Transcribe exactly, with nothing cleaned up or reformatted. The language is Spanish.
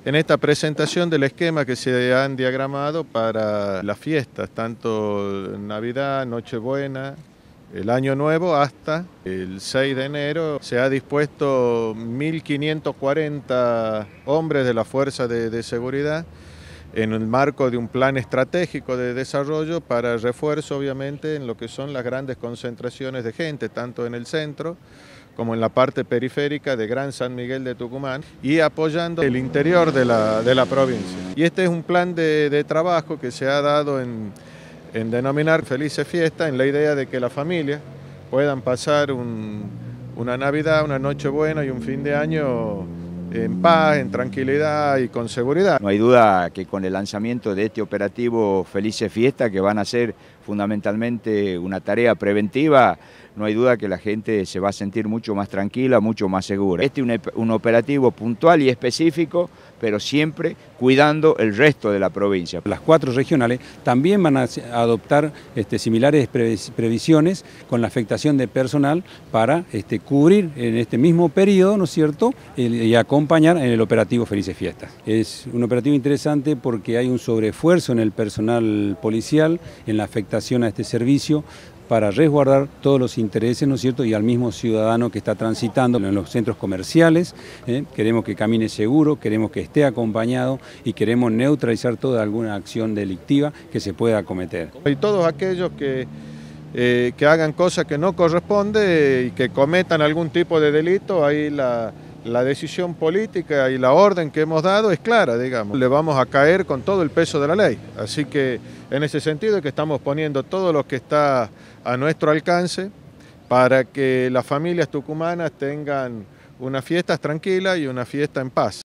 en esta presentación del esquema que se han diagramado para las fiestas, tanto Navidad, Nochebuena, el Año Nuevo hasta el seis de enero. Se ha dispuesto mil quinientos cuarenta hombres de la Fuerza de, de Seguridad en el marco de un plan estratégico de desarrollo para refuerzo, obviamente, en lo que son las grandes concentraciones de gente, tanto en el centro como en la parte periférica de Gran San Miguel de Tucumán, y apoyando el interior de la, de la provincia. Y este es un plan de, de trabajo que se ha dado en, en denominar Felices Fiestas, en la idea de que las familias puedan pasar un, una Navidad, una Nochebuena y un fin de año en paz, en tranquilidad y con seguridad. No hay duda que con el lanzamiento de este operativo Felices Fiestas, que van a ser fundamentalmente una tarea preventiva, no hay duda que la gente se va a sentir mucho más tranquila, mucho más segura. Este es un, un operativo puntual y específico, pero siempre cuidando el resto de la provincia. Las cuatro regionales también van a adoptar este, similares previsiones con la afectación de personal para este, cubrir en este mismo periodo, ¿no es cierto?, y acompañar en el operativo Felices Fiestas. Es un operativo interesante porque hay un sobreesfuerzo en el personal policial, en la afectación a este servicio, para resguardar todos los intereses, ¿no es cierto?, y al mismo ciudadano que está transitando en los centros comerciales. ¿eh? Queremos que camine seguro, queremos que esté acompañado y queremos neutralizar toda alguna acción delictiva que se pueda cometer. Y todos aquellos que, eh, que hagan cosas que no corresponden y que cometan algún tipo de delito, ahí la... La decisión política y la orden que hemos dado es clara, digamos. Le vamos a caer con todo el peso de la ley. Así que en ese sentido es que estamos poniendo todo lo que está a nuestro alcance para que las familias tucumanas tengan unas fiestas tranquilas y una fiesta en paz.